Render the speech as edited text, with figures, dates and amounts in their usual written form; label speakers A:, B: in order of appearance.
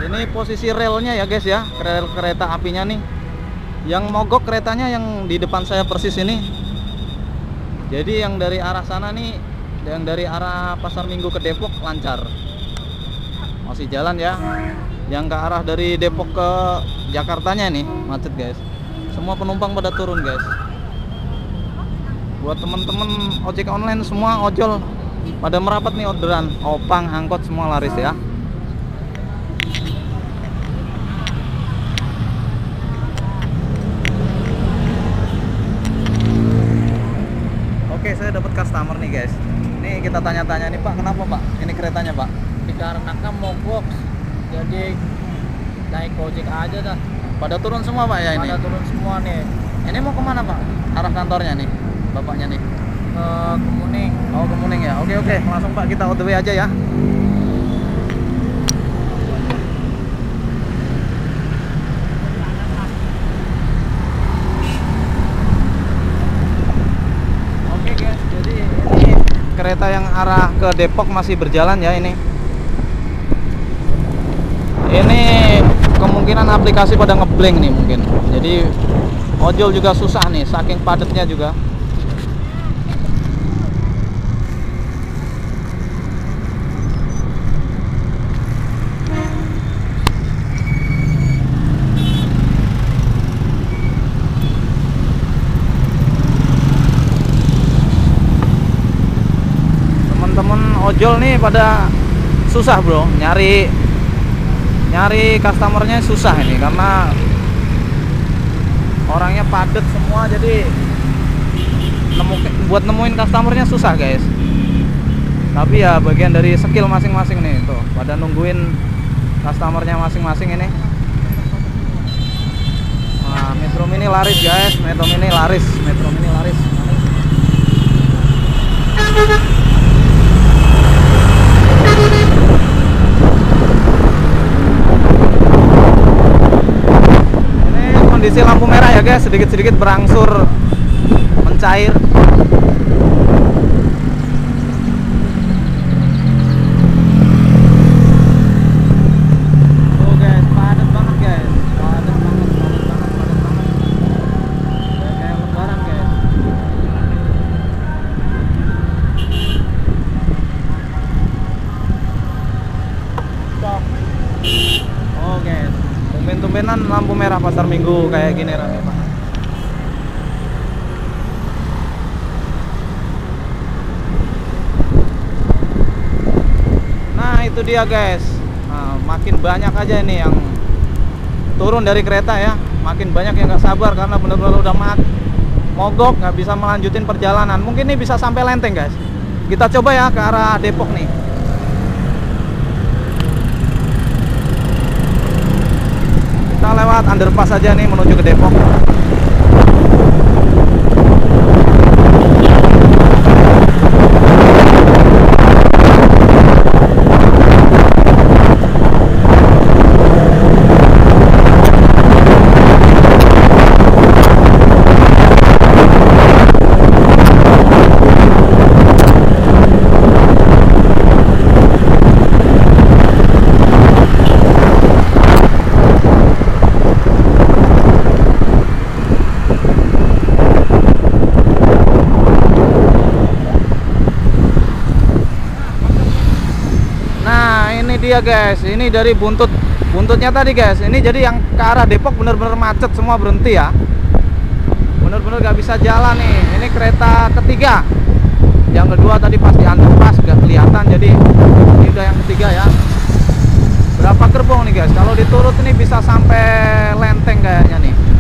A: Ini posisi relnya ya guys ya, rel kereta apinya nih. Yang mogok keretanya yang di depan saya persis ini. Jadi yang dari arah sana nih, yang dari arah Pasar Minggu ke Depok lancar, masih jalan ya. Yang ke arah dari Depok ke Jakartanya nih macet guys. Semua penumpang pada turun guys. Buat temen-temen ojek online semua ojol pada merapat nih orderan, opang, angkot semua laris ya. Oke, saya dapat customer nih guys. Ini kita tanya-tanya nih Pak, kenapa Pak? Ini keretanya Pak?
B: Dikarenakan mogok, jadi naik ojek aja dah.
A: Pada turun semua Pak ya ini?
B: Pada turun semua nih.
A: Ini mau kemana Pak? Arah kantornya nih, bapaknya nih?
B: Ke Kemuning.
A: Oh, Kemuning ya. Oke, langsung Pak kita OTW aja ya. Oke guys, jadi ini kereta yang arah ke Depok masih berjalan ya ini. Ini kemungkinan aplikasi pada ngeblank nih mungkin. Jadi ojol juga susah nih, saking padatnya juga. Temen-temen ojol nih pada susah bro, nyari customernya susah ini karena orangnya padat semua, jadi buat nemuin customernya susah guys. Tapi ya bagian dari skill masing-masing nih tuh, pada nungguin customernya masing-masing ini. Nah, Metro Mini laris guys, Metro Mini laris. Kondisi lampu merah ya guys, sedikit-sedikit berangsur mencair. Oh guys, padat banget guys, padat banget. Kayak lebaran guys. Stop. Oh guys, tumben-tumbenan lampu merah Pasar Minggu kayak gini rame banget. Nah itu dia guys. Nah, makin banyak aja ini yang turun dari kereta ya. Makin banyak yang nggak sabar karena bener-bener udah mogok, nggak bisa melanjutin perjalanan. Mungkin ini bisa sampai Lenteng guys. Kita coba ya ke arah Depok nih. Kita lewat underpass aja nih menuju ke Depok. Dia guys, ini dari buntutnya tadi guys. Ini jadi yang ke arah Depok bener-bener macet, semua berhenti ya. Bener-bener gak bisa jalan nih. Ini kereta ketiga. Yang kedua tadi pas di underpass gak kelihatan, jadi ini udah yang ketiga ya. Berapa gerbong nih guys? Kalau diturut ini bisa sampai Lenteng kayaknya nih.